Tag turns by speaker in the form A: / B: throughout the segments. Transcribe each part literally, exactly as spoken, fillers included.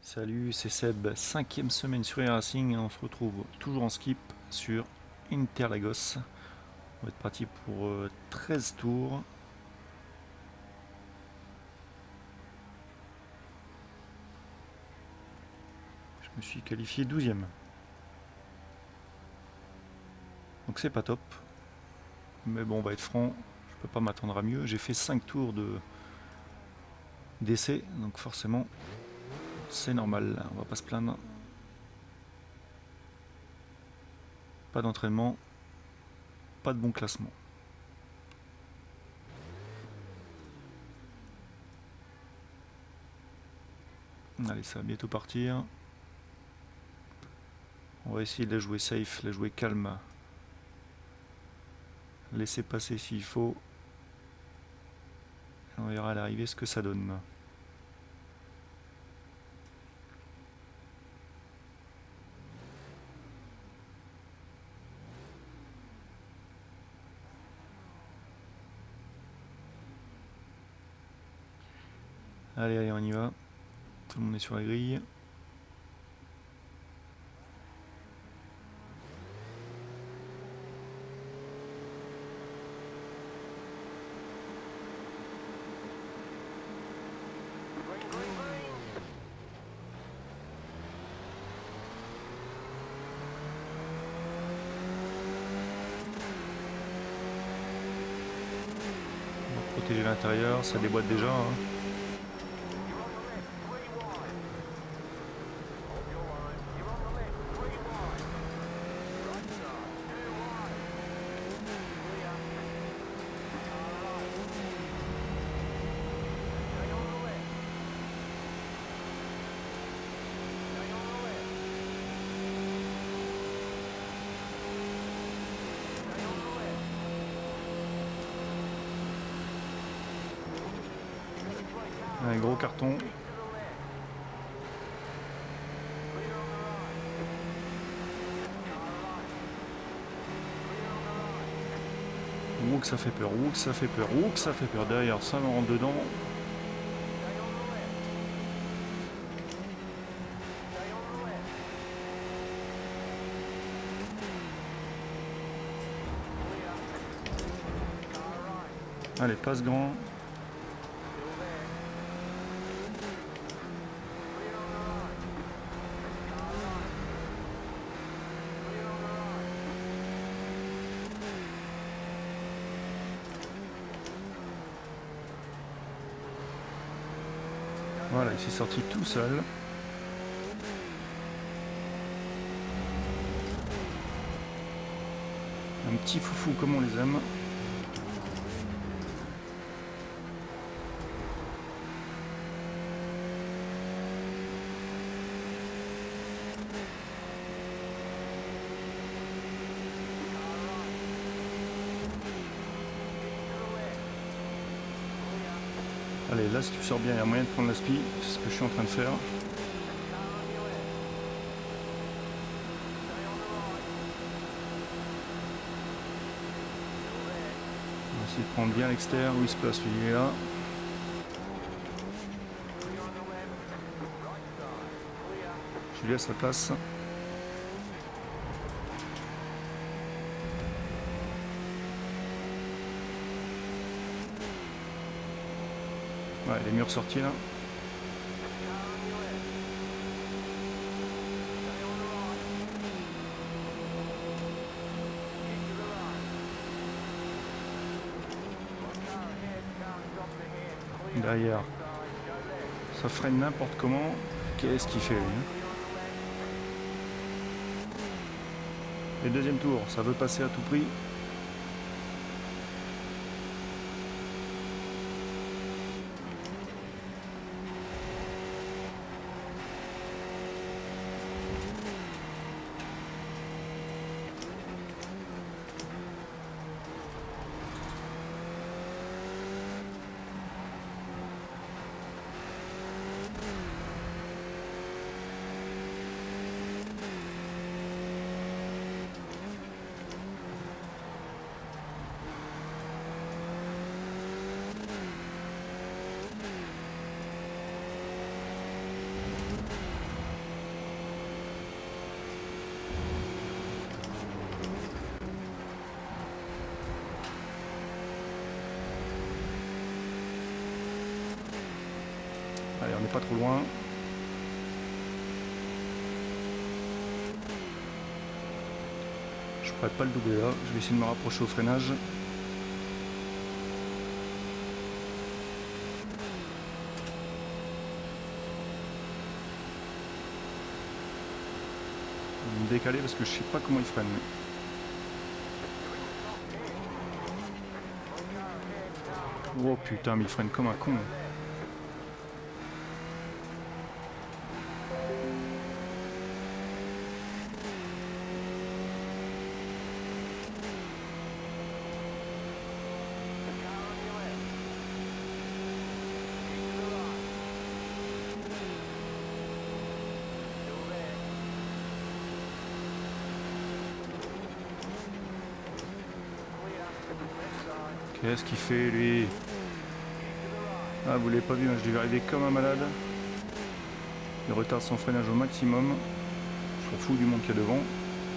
A: Salut, c'est Seb, cinquième semaine sur iRacing et on se retrouve toujours en skip sur Interlagos. On va être parti pour euh, treize tours. Je me suis qualifié douzième. Donc c'est pas top. Mais bon, on va être franc, je peux pas m'attendre à mieux. J'ai fait cinq tours de d'essai, donc forcément c'est normal, on va pas se plaindre. Pas d'entraînement, pas de bon classement. Allez, ça va bientôt partir. On va essayer de la jouer safe, la jouer calme. Laisser passer s'il faut. On verra à l'arrivée ce que ça donne. Allez, allez, on y va. Tout le monde est sur la grille. On va protéger l'intérieur, ça déboîte déjà. Hein. Un gros carton. Ouh que ça fait peur, ouh que ça fait peur, ouh que ça fait peur. Derrière, ça me rentre dedans. Allez, passe grand. Voilà, il s'est sorti tout seul. Un petit foufou comme on les aime. Allez, là si tu sors bien, il y a moyen de prendre la spi, c'est ce que je suis en train de faire. On va essayer de prendre bien l'extérieur où il se place, lui là. Je lui laisse la place. Ouais, il est mieux ressorti là. Derrière, ça freine n'importe comment. Qu'est-ce qu'il fait lui? Et deuxième tour, ça veut passer à tout prix. on n'est pas trop loin. Je pourrais pas le doubler là, je vais essayer de me rapprocher au freinage. Je vais me décaler parce que je sais pas comment il freine. Oh putain, mais il freine comme un con. Qu'est-ce qu'il fait lui? Ah, vous l'avez pas vu, hein, je devais arriver comme un malade. Il retarde son freinage au maximum. Je m'en fous du monde qu'il y a devant.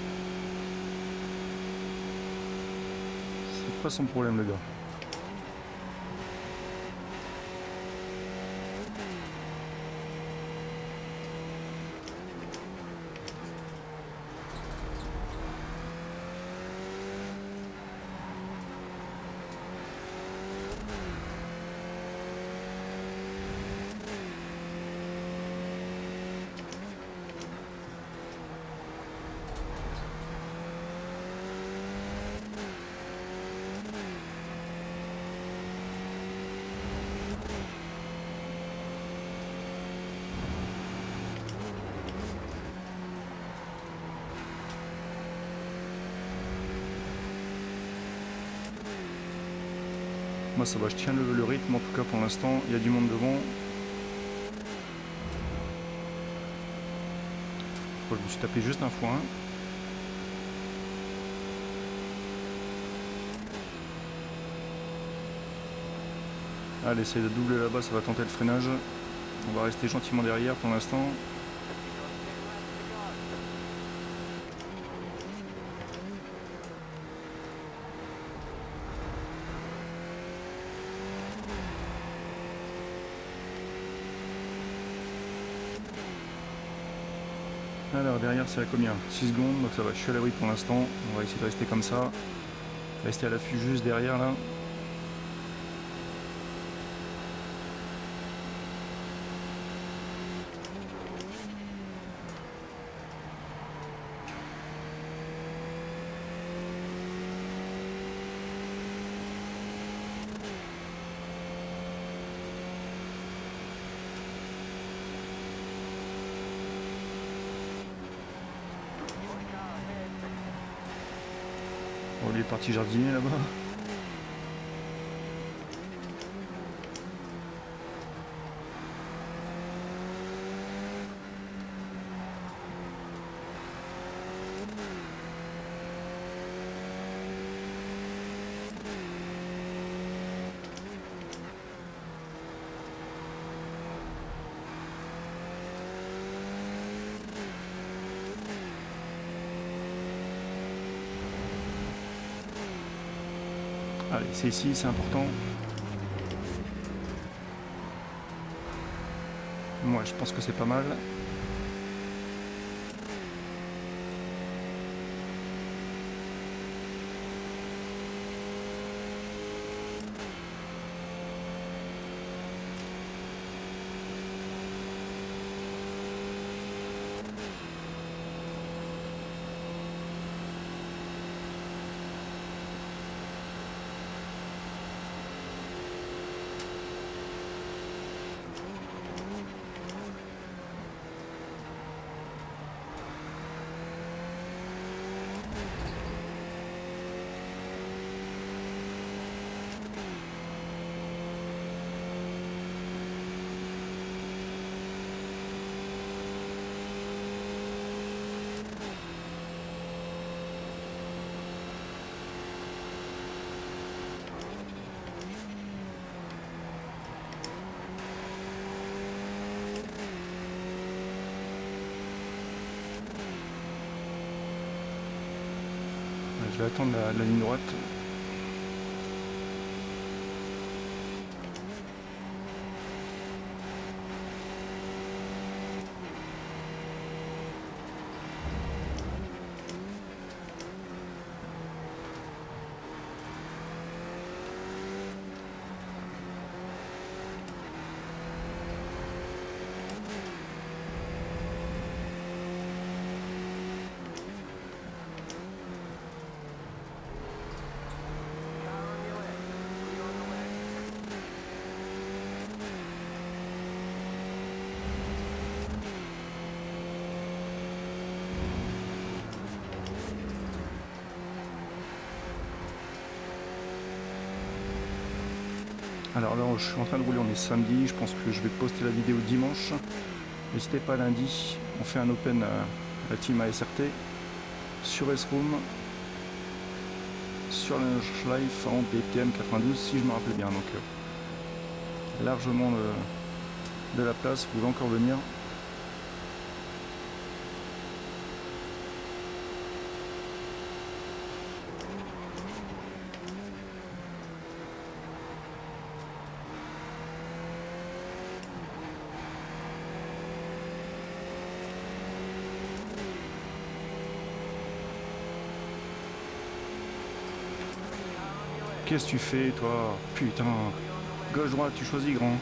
A: C'est pas son problème le gars. Moi ça va, je tiens le, le rythme en tout cas pour l'instant, il y a du monde devant. Je me suis tapé juste un fois. Allez, essayer de doubler là-bas, ça va tenter le freinage. On va rester gentiment derrière pour l'instant. Alors derrière c'est à combien? six secondes, donc ça va, je suis à l'abri pour l'instant. On va essayer de rester comme ça. Rester à l'affût juste derrière là. Bon, il est parti jardiner là-bas. Allez, c'est ici, c'est important. Moi, je pense que c'est pas mal. Je vais attendre la, la ligne droite. Alors là, je suis en train de rouler, on est samedi, je pense que je vais poster la vidéo dimanche. N'hésitez pas lundi, on fait un open à la team A S R T sur S-Room, sur la Life en B T M quatre-vingt-douze si je me rappelle bien. Donc euh, largement de, de la place, vous pouvez encore venir. Qu'est-ce que tu fais toi? Putain. Gauche-droite, tu choisis grand.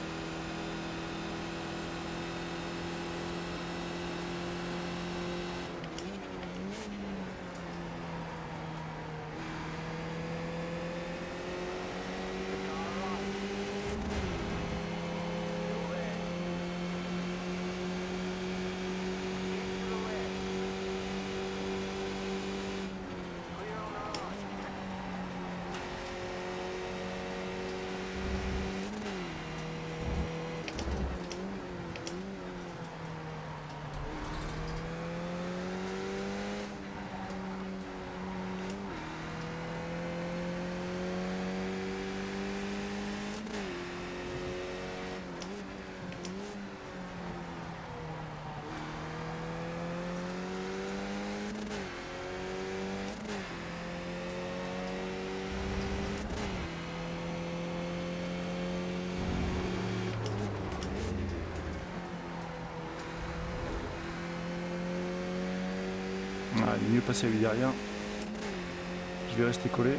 A: Ah, il est mieux passer à lui derrière. Je vais rester collé.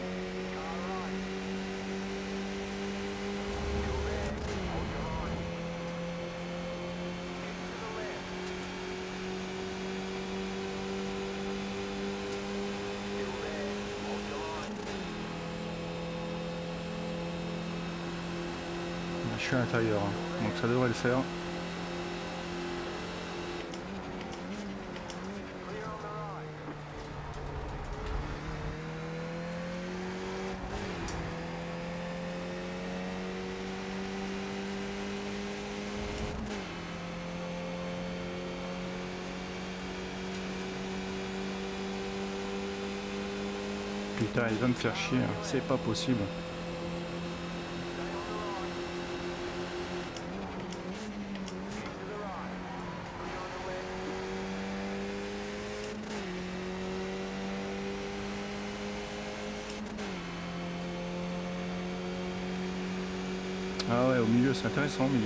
A: Je suis à l'intérieur, hein, donc ça devrait le faire. Putain, il va me faire chier, c'est pas possible. Ah ouais, au milieu, c'est intéressant au milieu.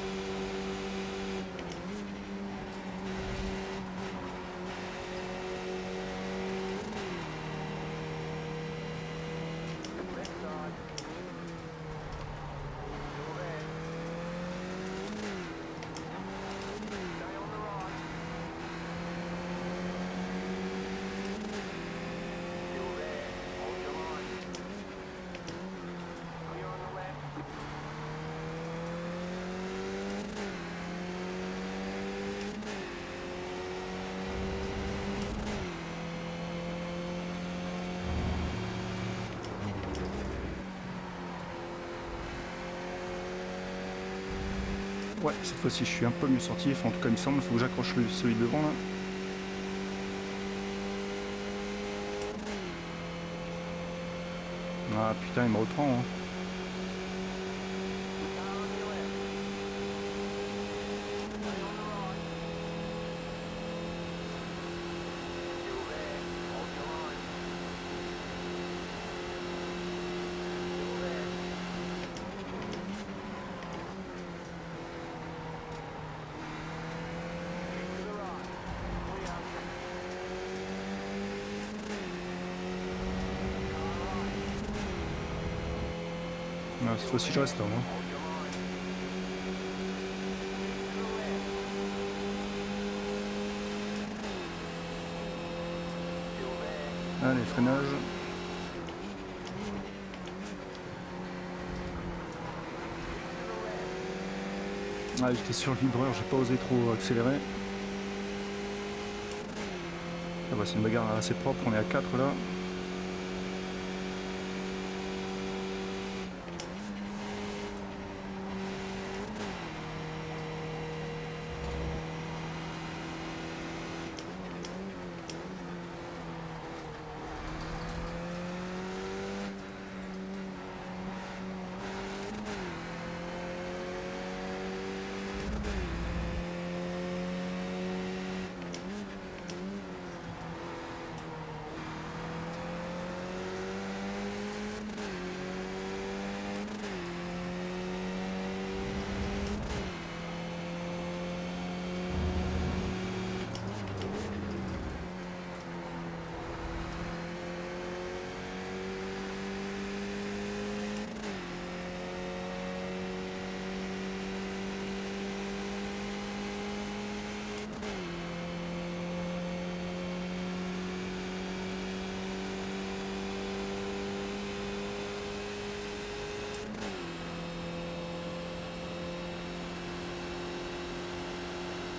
A: Ouais, cette fois-ci je suis un peu mieux sorti, enfin en tout cas il me semble, il faut que j'accroche celui devant là. Ah putain, il me reprend. Hein. Ah, cette fois-ci je reste là. Hein. Allez, freinage. Ah, j'étais sur le vibreur, j'ai pas osé trop accélérer. Ah bah, c'est une bagarre assez propre, on est à quatre là.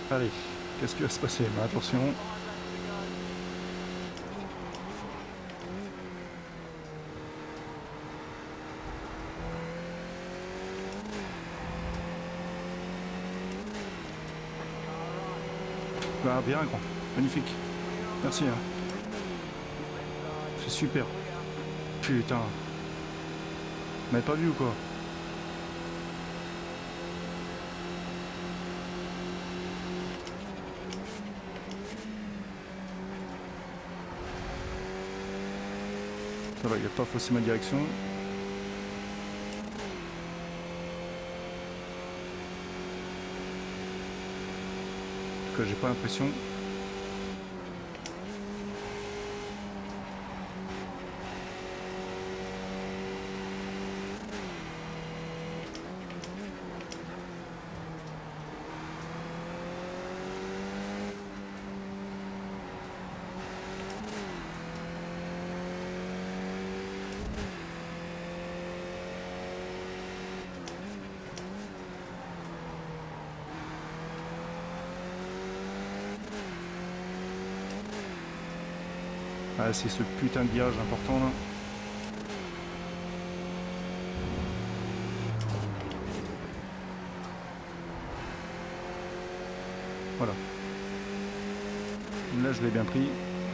A: Allez, qu'est-ce qui va se passer? Mais attention. Ah, bien grand, magnifique. Merci. Hein. C'est super. Putain. Vous m'avez pas vu ou quoi? Ça va, il n'a pas faussé ma direction. En tout cas, j'ai pas l'impression. Ah, c'est ce putain de virage important là. Voilà. Là je l'ai bien pris.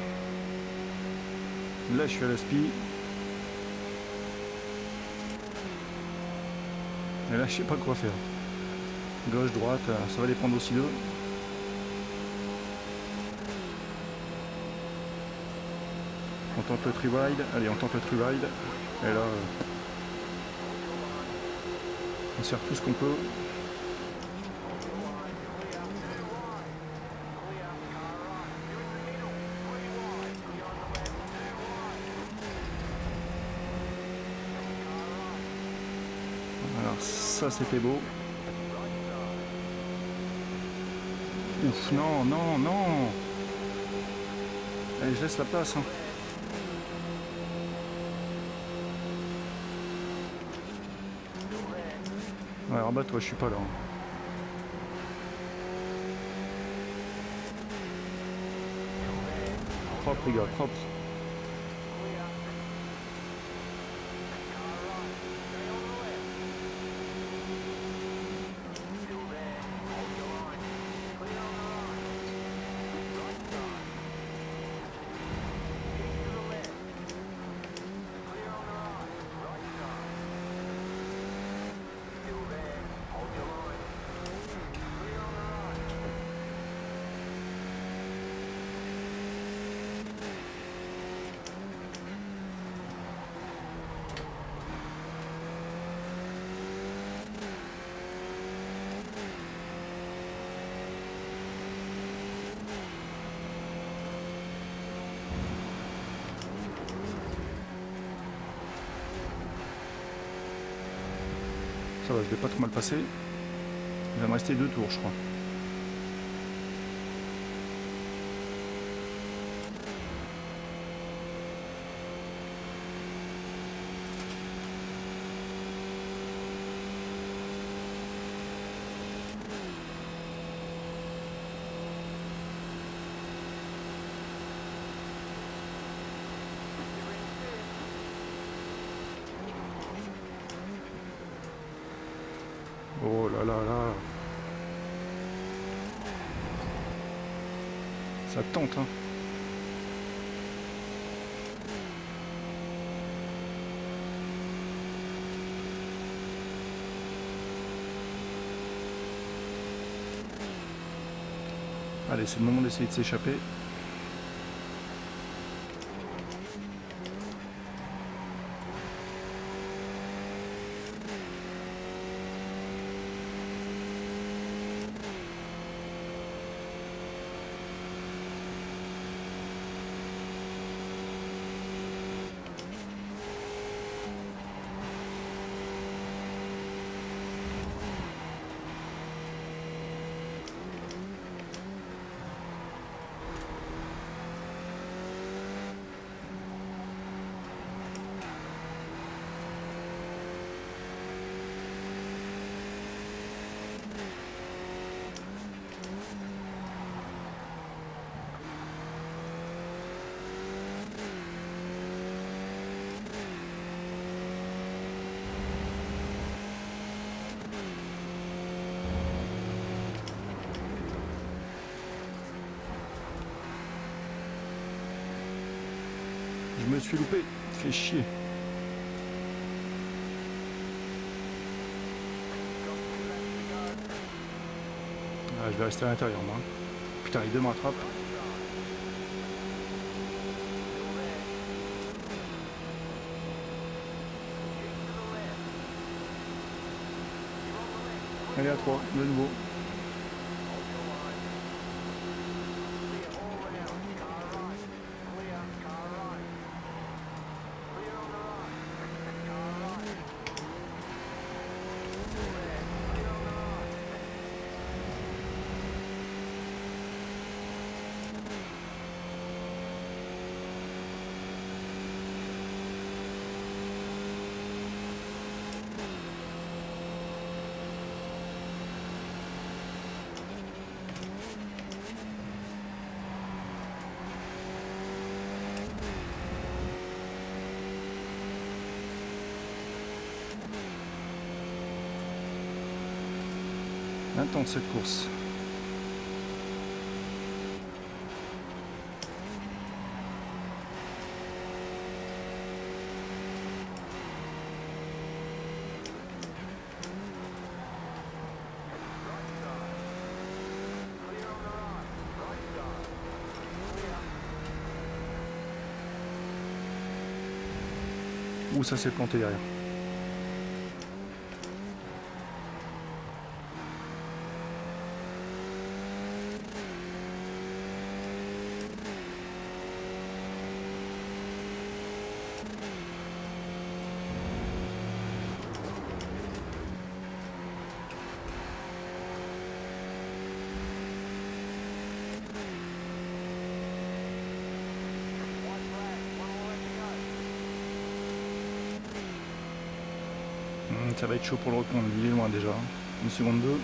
A: Là je suis à la spi. Et là je sais pas quoi faire. Gauche, droite, ça va dépendre aussi d'eux. On tente le tree ride. Allez, on tente le tree ride. Et là, euh, on sert tout ce qu'on peut. Alors ça c'était beau. Ouf, non, non, non. Allez, je laisse la place. Hein. Ouais, en bas, toi, je suis pas là. Hein. Propre, les gars, propre. Ça va, je vais pas trop mal passer. Il va me rester deux tours, je crois. Oh là là là. Ça tente, hein. Allez, c'est le moment d'essayer de s'échapper. Je me suis loupé, fait chier. Ah, je vais rester à l'intérieur moi. Putain, les deux me rattrapent. Allez à trois, de nouveau. Intense cette course. Ouh, ça s'est planté derrière. Ça va être chaud pour le reprendre, il est loin déjà. Une seconde deux.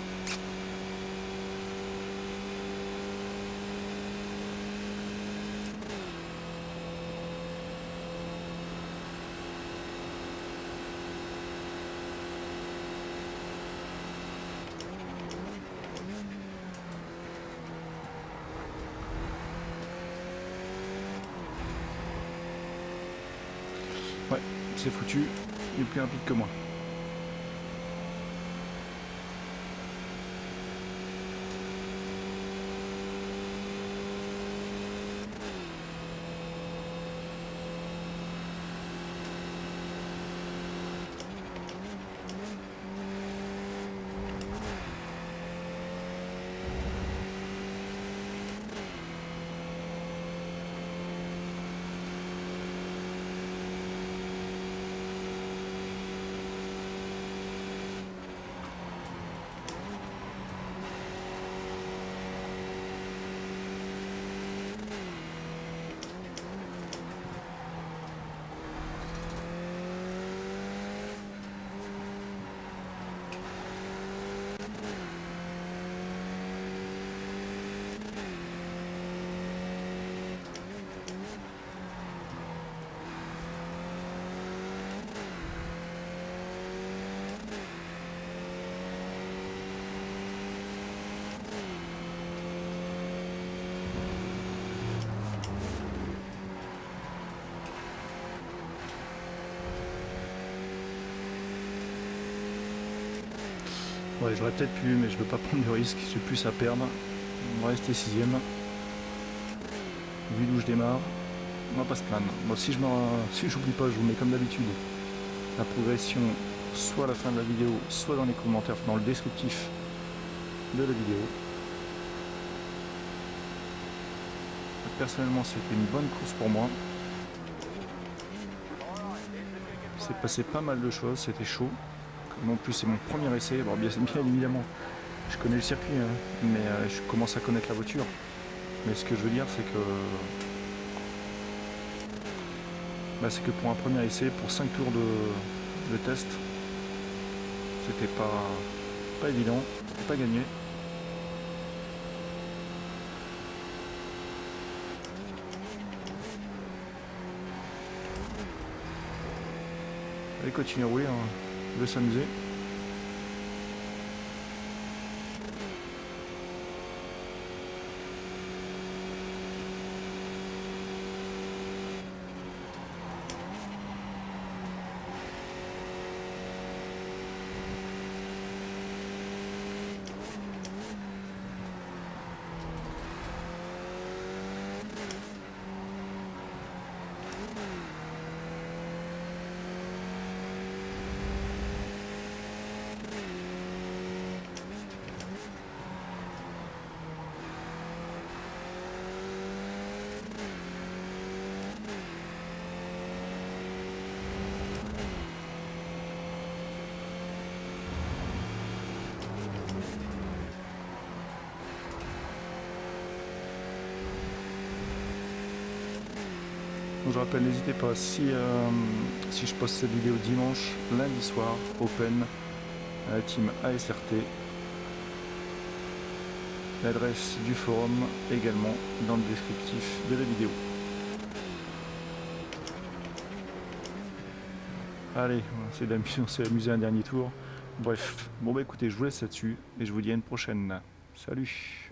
A: Ouais, c'est foutu, il est plus rapide que moi. Ouais, j'aurais peut-être pu, mais je veux pas prendre de risque, j'ai plus à perdre. On va rester sixième. Vu d'où je démarre, on va pas se plaindre. Bon, si je me, si j'oublie pas, je vous mets comme d'habitude la progression, soit à la fin de la vidéo, soit dans les commentaires, dans le descriptif de la vidéo. Personnellement, c'était une bonne course pour moi. C'est passé pas mal de choses, c'était chaud. En plus, c'est mon premier essai. Bon, bien, bien évidemment, je connais le circuit, hein, mais euh, je commence à connaître la voiture. Mais ce que je veux dire, c'est que bah, c'est que pour un premier essai, pour cinq tours de, de test, c'était pas, pas évident, c'était pas gagné. Allez, continuer à rouler, hein. Je vais s'amuser. Donc je rappelle, n'hésitez pas, si, euh, si je poste cette vidéo dimanche, lundi soir, open à la team A S R T. L'adresse du forum également dans le descriptif de la vidéo. Allez, on s'est amusé un dernier tour. Bref, bon bah écoutez, je vous laisse là-dessus et je vous dis à une prochaine. Salut!